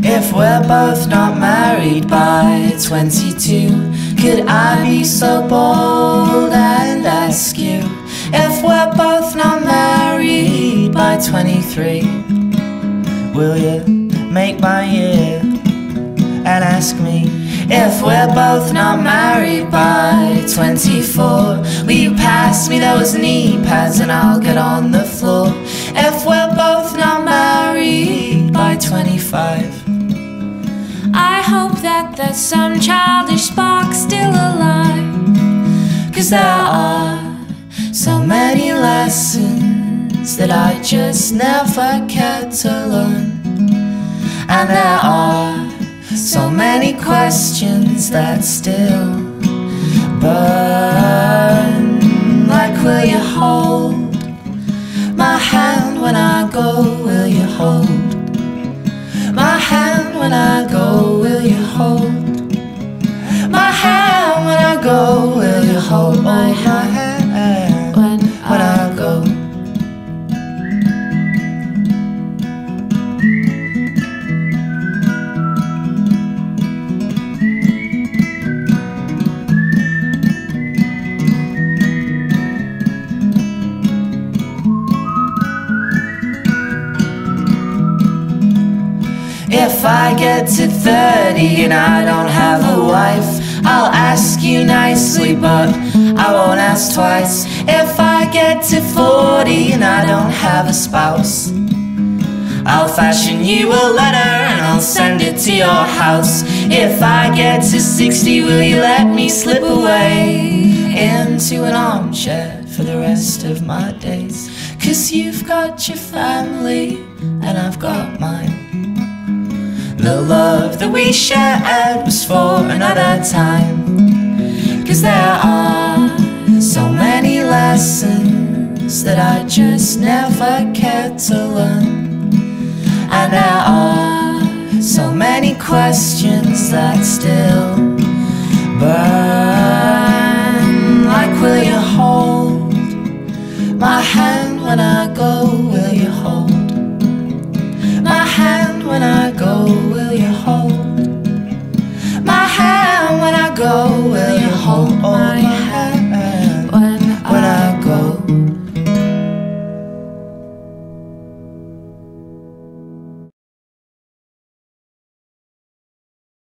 If we're both not married by 22, could I be so bold and ask you if we're both not married by 23? Will you make my year and ask me if we're both not married by 24? Will you pass me those knee pads and I'll get on the floor? If we're both not married by 25. I hope that there's some childish spark still alive, 'cause there are so many lessons that I just never cared to learn. And there are so many questions that still burn. Like, will you hold my hand when I go? Will you hold my hand when I go? Will you hold my hand when I go? Will you hold my hand when I go? If I get to 30 and I don't have a wife, I'll ask you nicely, but I won't ask twice. If I get to 40 and I don't have a spouse, I'll fashion you a letter and I'll send it to your house. If I get to 60, will you let me slip away into an armchair for the rest of my days? 'Cause you've got your family and I've got mine. The love that we shared was for another time. 'Cause there are so many lessons that I just never cared to learn. And there are so many questions that still burn. Like, will you hold my hand when I go?